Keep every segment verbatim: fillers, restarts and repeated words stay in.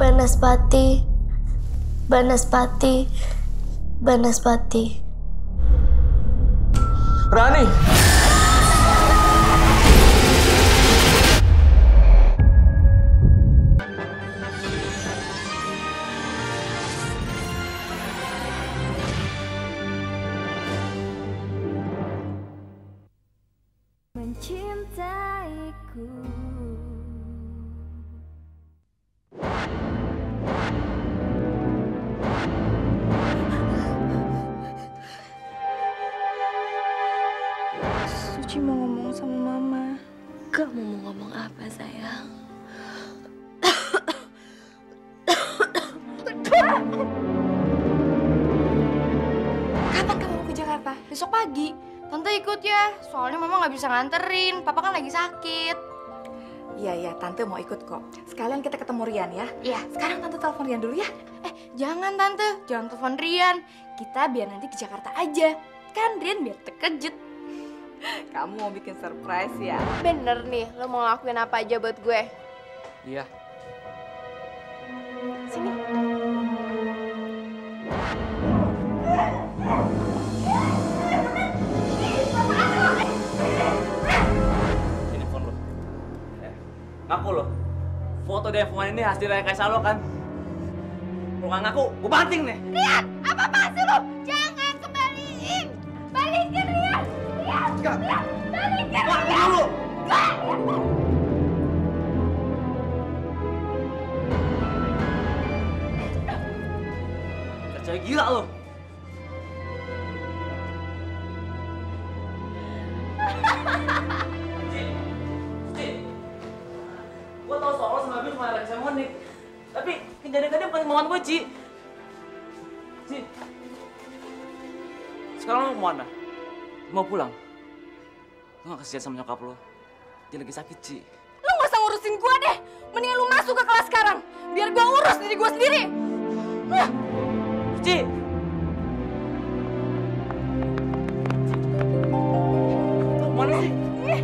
Banaspati, Banaspati, Banaspati. Rani! Mencintaiku. Suci mau ngomong sama mama. Kamu mau ngomong apa, sayang? Kapan kamu mau ke Jakarta? Besok pagi. Tante ikut ya, soalnya mama nggak bisa nganterin. Papa kan lagi sakit. Iya, iya, Tante mau ikut kok. Sekalian kita ketemu Rian ya. Iya. Sekarang Tante telepon Rian dulu ya. Eh, jangan Tante. Jangan telepon Rian. Kita biar nanti ke Jakarta aja. Kan Rian biar terkejut. Kamu mau bikin surprise ya? Bener nih, lo mau ngelakuin apa aja buat gue? Iya. Sini. Ini phone lo. Eh, ngaku lo. Foto di handphone ini hasil rekayasa lo kan? Lo nggak ngaku, gue banting nih. Rian, apa-apaan sih lo? Jangan kembaliin. Balikin Rian. Rian, Enggak. Rian, balikin Ngaku Rian. dulu. Percaya gila lo. Ci, Ci, gue tau soal lo sama gue cuma rekayasa Monik. Tapi kejadian-kejadian bukan kemauan gue, Ci. Ci, sekarang lo mau kemana? Mau pulang? Lo gak kasihan sama nyokap lo? Dia lagi sakit, Ci. Lu gak usah ngurusin gue deh. Mendingan lu masuk ke kelas sekarang. Biar gue urus diri gue sendiri. Nah. Ci! Mana sih?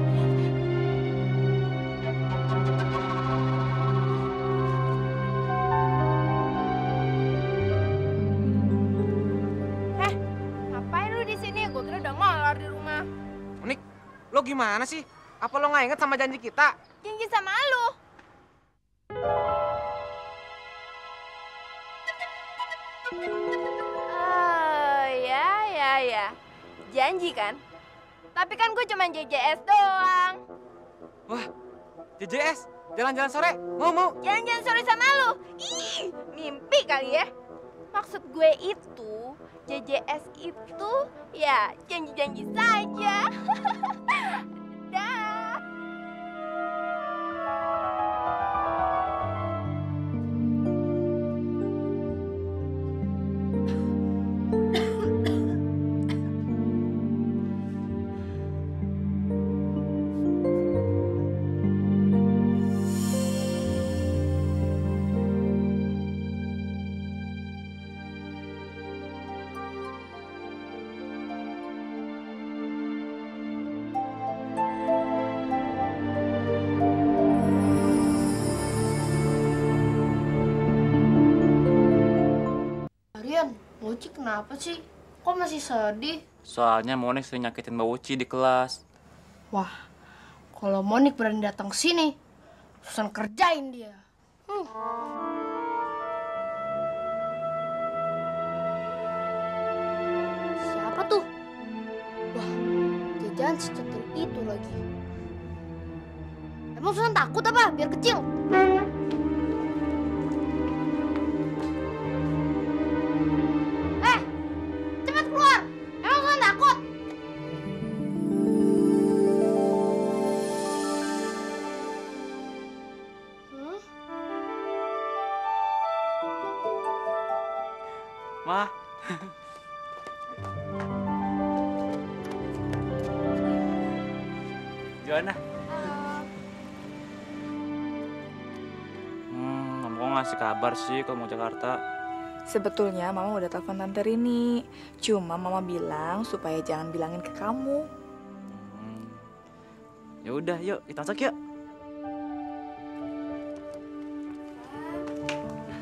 Eh, ngapain lu di sini? Gue kira udah malar di rumah. Monik, lo gimana sih? Apa lo nggak inget sama janji kita? Janji sama lu. Oh, ya, ya, ya. Janji kan? Tapi kan gue cuma J J S doang. Wah, J J S, jalan-jalan sore, mau mau? Jangan-jangan sore sama lu. Ih, mimpi kali ya. Maksud gue itu, J J S itu ya janji-janji saja. Dah. Rian, Mochi kenapa sih? Kok masih sedih? Soalnya Monik sering nyakitin Mbak Uci di kelas. Wah, kalau Monik berani datang ke sini, Susan kerjain dia. Hmm. Siapa tuh? Wah, jajan secetil itu lagi. Emang Susan takut apa? Biar kecil. Eh, cepat keluar. Emang Susan takut? Hmm? Ma. Gimana? Hmm, kamu kok ngasih kabar sih kalau mau Jakarta? Sebetulnya Mama udah telepon Tante Rini. Cuma Mama bilang supaya jangan bilangin ke kamu. Hmm. Ya udah, yuk kita masak yuk.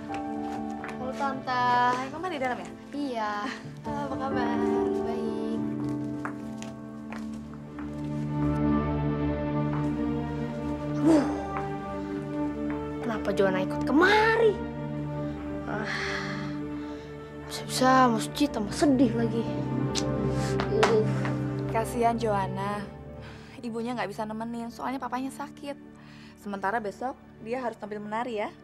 Tante. Hai, Mama di dalam ya? Iya. Halo, apa kabar? Baik. Wuh. Kenapa Joanna ikut kemari? Ah. Bisa-bisa Mas Ci tambah sedih lagi. Uh. Kasihan Joanna. Ibunya nggak bisa nemenin, soalnya papanya sakit. Sementara besok dia harus tampil menari ya.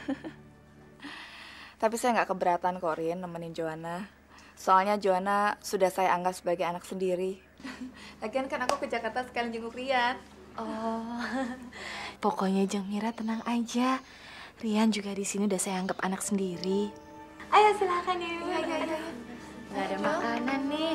Tapi saya nggak keberatan kok, Rin, nemenin Joanna. Soalnya Joanna sudah saya anggap sebagai anak sendiri. Lagian kan aku ke Jakarta sekalian jenguk Rian. Oh, pokoknya Jeng Mira tenang aja. Rian juga di sini udah saya anggap anak sendiri. Ayo silakan ya. Ayo, ayo, ayo. Nggak ada makanan nih.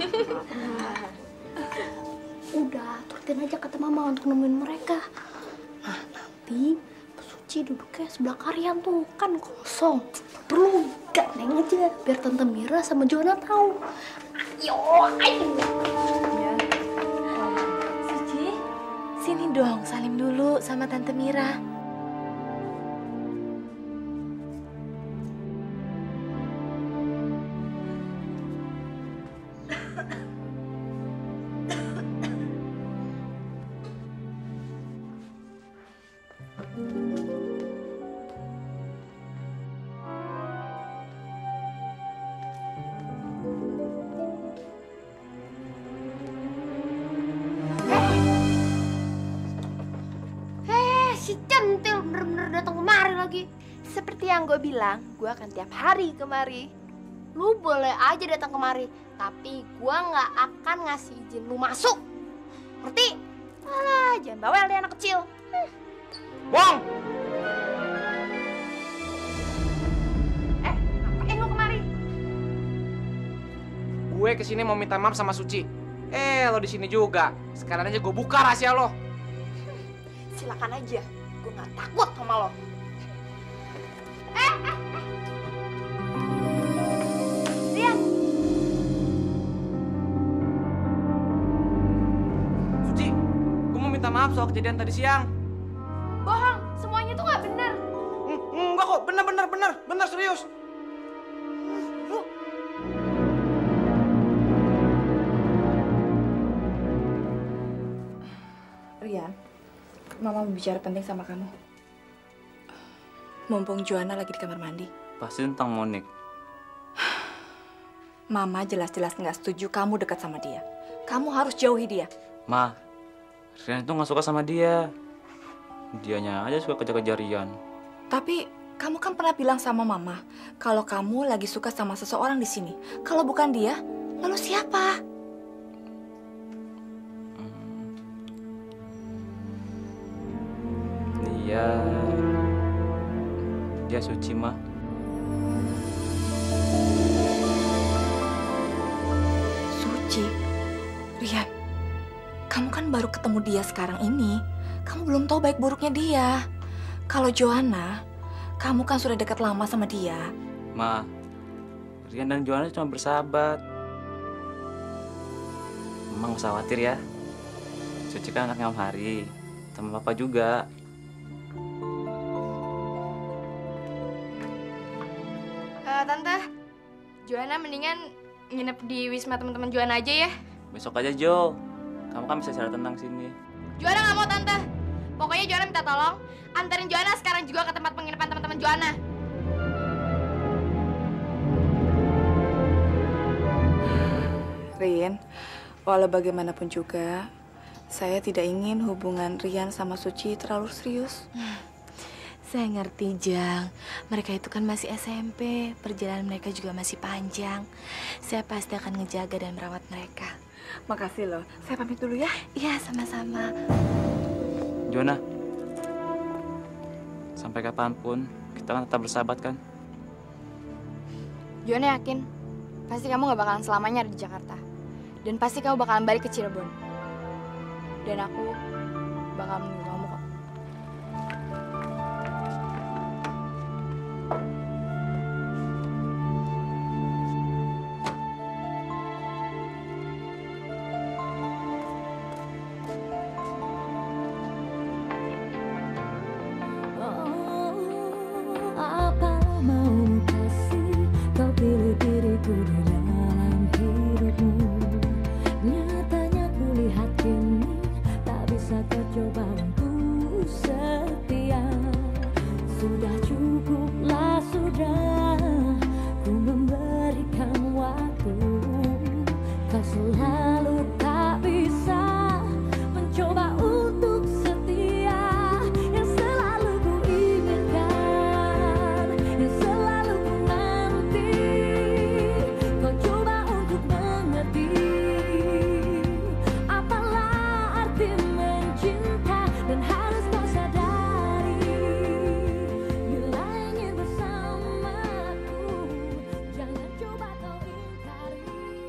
Udah, turutin aja kata Mama untuk nemuin mereka. Nah, nanti Suci duduknya sebelah Karyan tuh, kan kosong. Perlu gandeng aja, biar Tante Mira sama Joanna tahu. Ayo, ayo. Ya. Suci, sini dong salim dulu sama Tante Mira. Si centil bener-bener datang kemari lagi. Seperti yang gue bilang, gue akan tiap hari kemari. Lu boleh aja datang kemari, tapi gue nggak akan ngasih izin lu masuk. Ngerti? Alah, jangan bawel deh anak kecil. Hmm. Bong! Eh, ngapain lu kemari? Gue kesini mau minta maaf sama Suci. Eh, lo di sini juga. Sekarang aja gue buka rahasia lo. Silakan aja, gue nggak takut sama lo. Eh, eh, eh. Rian. Suci, gue mau minta maaf soal kejadian tadi siang. Bohong, semuanya tuh nggak bener. Hmm, enggak kok, bener bener bener, bener serius. Lu Rian, Mama mau bicara penting sama kamu. Mumpung Joanna lagi di kamar mandi. Pasti tentang Monik. Mama jelas-jelas nggak setuju kamu dekat sama dia. Kamu harus jauhi dia. Ma, Rian itu nggak suka sama dia. Dianya aja suka kejar-kejar Rian. Tapi kamu kan pernah bilang sama Mama kalau kamu lagi suka sama seseorang di sini. Kalau bukan dia, lalu siapa? Dia, dia Suci, Ma. Suci, Rian, kamu kan baru ketemu dia sekarang ini. Kamu belum tahu baik buruknya dia. Kalau Joanna, kamu kan sudah dekat lama sama dia. Ma, Rian dan Joanna cuma bersahabat. Mama nggak usah khawatir ya. Suci kan anak ngam hari, sama Papa juga. Uh, Tante, Joanna mendingan nginep di wisma teman-teman Joanna aja ya. Besok aja, Jo. Kamu kan bisa secara tenang sini. Joanna nggak mau Tante. Pokoknya Joanna minta tolong anterin Joanna sekarang juga ke tempat penginapan teman-teman Joanna. Rin, walau bagaimanapun juga, saya tidak ingin hubungan Rian sama Suci terlalu serius. Saya ngerti, Jang. Mereka itu kan masih S M P, perjalanan mereka juga masih panjang. Saya pasti akan ngejaga dan merawat mereka. Makasih loh, saya pamit dulu ya. Iya, sama-sama. Joanna, sampai kapanpun kita kan tetap bersahabat kan? Joanna yakin, pasti kamu gak bakalan selamanya ada di Jakarta. Dan pasti kamu bakalan balik ke Cirebon. Dan aku bakal menunggu kamu kok. Apa mau kasih Cukuplah sudah ku memberikan waktu. Kau selalu tak bisa mencoba untuk setia. Yang selalu ku inginkan, yang selalu ku nanti. Kau coba untuk mengerti apalah arti mencinta. Dan harus kau sadari, bila ingin bersamaku, jangan coba kau ingkari.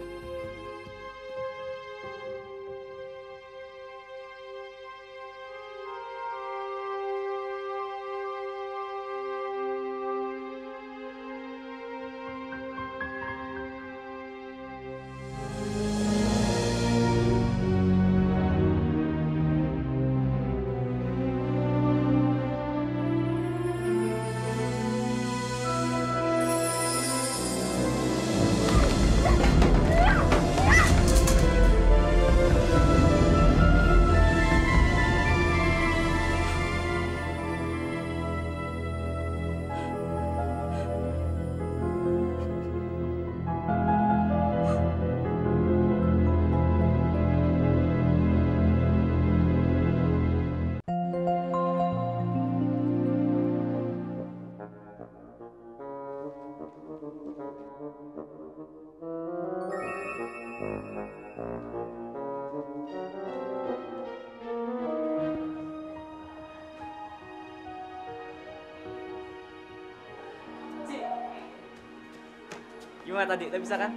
Gimana tadi? Udah bisa kan?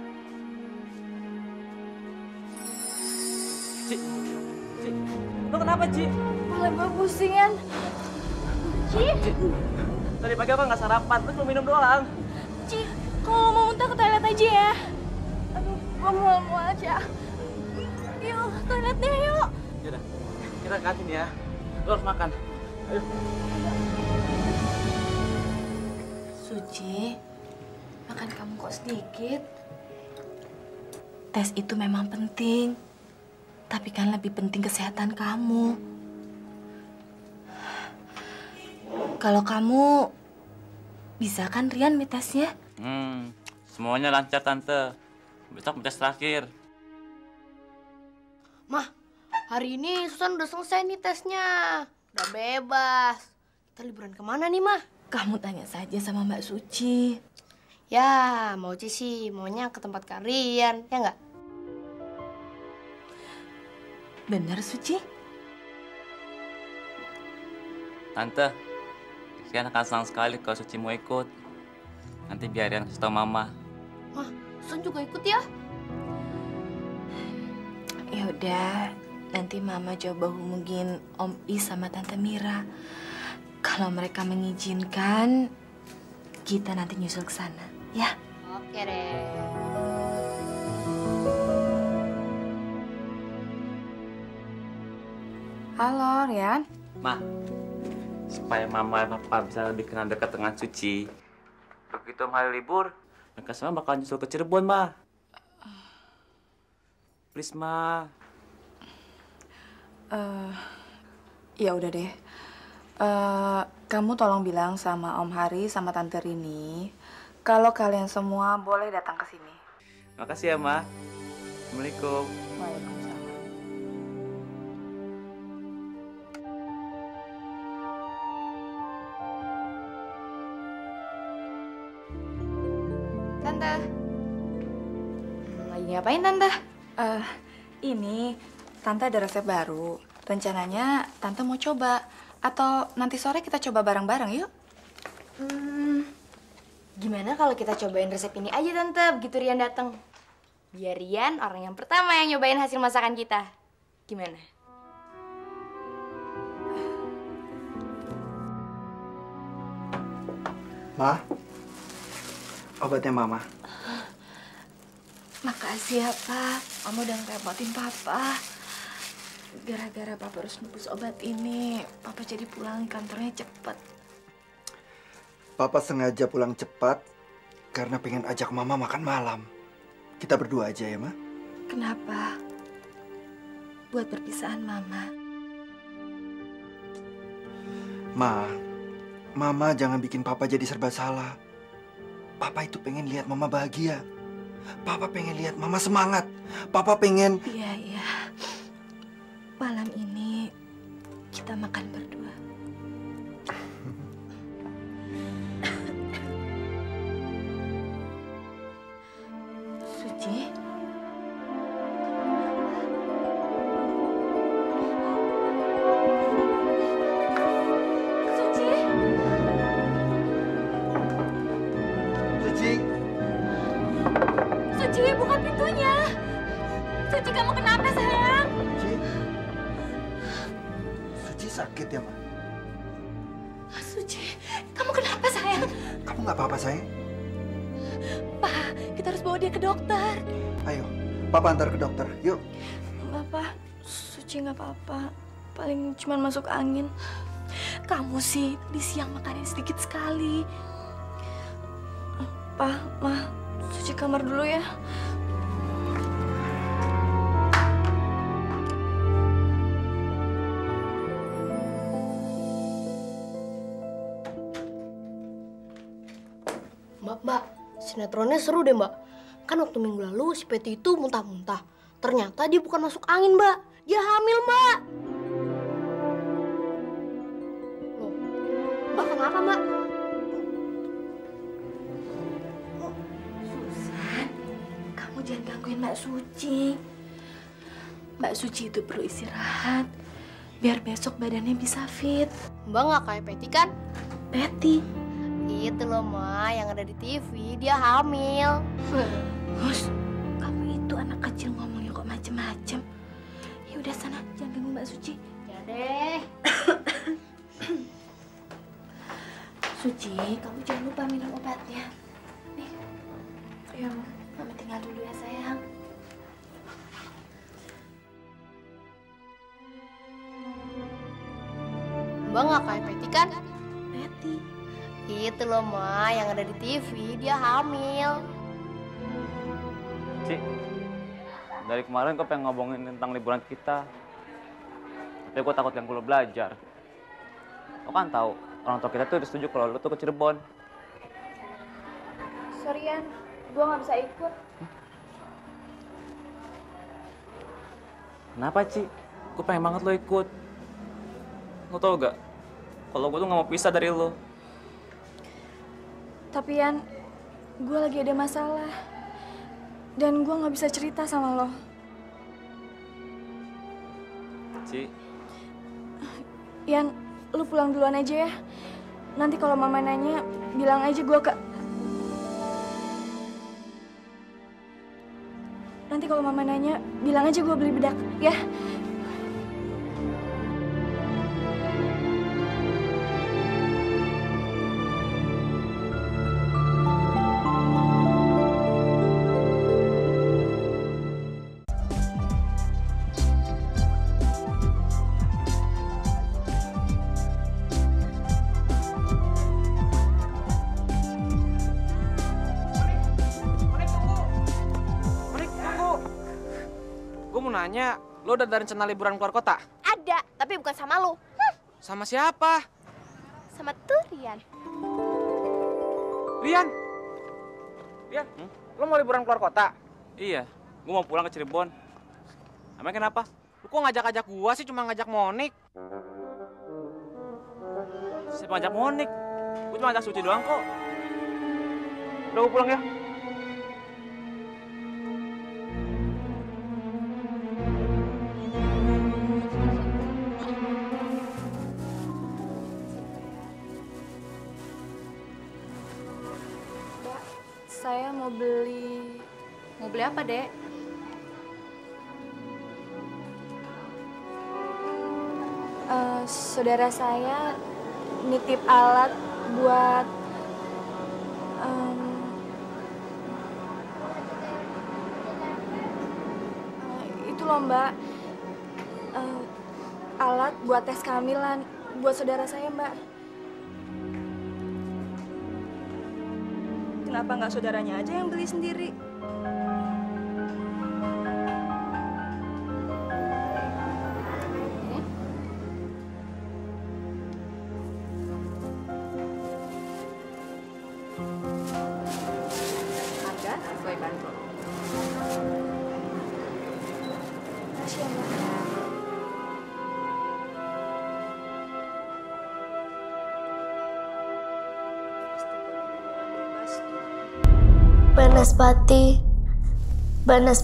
Ci, Ci, lo kenapa Ci? Mulai gue pusingan. Ci, tadi pagi apa nggak sarapan? Lu cuma minum doang. Ci, kalau mau muntah ke toilet aja ya. Aduh, gue mual-mual aja. Yuk, toilet deh yuk. Yaudah, kita ke kantin ya. Lo harus makan. Ayo. Suci, makan kamu kok sedikit. Tes itu memang penting, tapi kan lebih penting kesehatan kamu. Kalau kamu bisa kan Rian tesnya? Hmm, semuanya lancar Tante. Besok tes terakhir. Mah, hari ini Susan udah selesai nih tesnya. Udah bebas. Kita liburan kemana nih, Mah? Kamu tanya saja sama Mbak Suci. Ya, mau Ci sih maunya ke tempat kalian, ya nggak? Bener, Suci? Tante, Rian akan senang sekali kalau Suci mau ikut. Nanti biar Rian kasih tau Mama. Mah, Susan juga ikut ya? Ya udah, nanti Mama coba hubungin Om Is sama Tante Mira. Kalau mereka mengizinkan, kita nanti nyusul ke sana, ya? Oke deh. Halo, Rian. Ma, supaya Mama dan Papa bisa lebih kenal dekat dengan Suci, begitu hari libur, mereka semua bakal nyusul ke Cirebon, Ma. Please, Ma. Eh, ya udah deh. Eh, kamu tolong bilang sama Om Hari sama Tante Rini kalau kalian semua boleh datang ke sini. Makasih ya, Ma. Assalamualaikum. Waalaikumsalam. Tante. Hmm, lagi ngapain, Tante? Eh, ini Tante ada resep baru. Rencananya Tante mau coba. Atau nanti sore kita coba bareng-bareng yuk? Hmm, gimana kalau kita cobain resep ini aja, Tante, begitu Rian datang? Biar Rian orang yang pertama yang nyobain hasil masakan kita. Gimana? Ma, obatnya Mama. Makasih ya, Pak. Kamu udah ngerepotin Papa. Gara-gara Papa harus nebus obat ini, Papa jadi pulang kantornya cepet. Papa sengaja pulang cepat karena pengen ajak Mama makan malam. Kita berdua aja ya, Ma? Kenapa? Buat perpisahan Mama. Ma, Mama jangan bikin Papa jadi serba salah. Papa itu pengen lihat Mama bahagia. Papa pengen lihat Mama semangat. Papa pengen... Iya, iya. Malam ini kita makan berdua. Suci? Suci? Suci! Suci, buka pintunya. Suci, kamu kenapa, sayang? Suci? Suci sakit ya, Ma? Suci, kamu kenapa, sayang? Kamu nggak apa-apa, sayang? Pak, kita harus bawa dia ke dokter. Ayo, Papa antar ke dokter. Yuk. Bapak, Suci nggak apa-apa. Paling cuma masuk angin. Kamu sih di siang makannya sedikit sekali. Pak, Ma, Suci kamar dulu ya. Mbak, mbak, sinetronnya seru deh mbak. Kan waktu minggu lalu si Peti itu muntah-muntah. Ternyata dia bukan masuk angin mbak, dia hamil mbak. Loh, mbak kenapa mbak? Susan, kamu jangan gangguin Mbak Suci. Mbak Suci itu perlu istirahat. Biar besok badannya bisa fit. Mbak nggak kayak Peti kan? Betty. Itu loh ma, yang ada di T V, dia hamil. Hus, kamu itu anak kecil ngomongnya kok macem-macem. Ya udah sana, jangan ganggu Mbak Suci. Ya deh. Suci, kamu jangan lupa minum obatnya. Nih, ayo, Mama tinggal dulu ya sayang. Mbak nggak kayak Peti kan? Betty. Itu loh ma, yang ada di T V, dia hamil. Ci, dari kemarin kau pengen ngomongin tentang liburan kita. Tapi gue takut ganggu lo belajar. Lo kan tahu orang tua kita tuh udah setuju kalau lo tuh ke Cirebon. Sorry, Yan. Gue nggak bisa ikut. Kenapa, Ci? Gue pengen banget lo ikut. Lo tau gak? Kalau gue tuh gak mau pisah dari lo. Tapi, Yan, gue lagi ada masalah. Dan gue nggak bisa cerita sama lo. Ci, Yan, lu pulang duluan aja ya. Nanti kalau mama nanya, bilang aja gue ke... Nanti kalau mama nanya, bilang aja gue beli bedak, ya. Nanya, lo udah ada rencana liburan keluar kota? Ada, tapi bukan sama lu. Hm, Sama siapa? sama Turian. Rian? Rian, Hmm? lo mau liburan keluar kota? iya, gue mau pulang ke Cirebon. Emang kenapa? Lo kok ngajak-ngajak gua sih, cuma ngajak Monik? Siapa ngajak Monik? Gue cuma ngajak Suci doang kok. Udah, gue pulang ya. Saya mau beli... Mau beli apa, Dek? eh, saudara saya nitip alat buat... em, eh, itu loh, Mbak. Eh, alat buat tes kehamilan. Buat saudara saya, Mbak. Kenapa nggak saudaranya aja yang beli sendiri? Banaspati,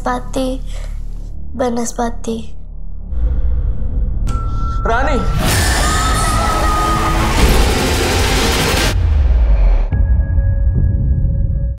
Banaspati, Banaspati. Rani!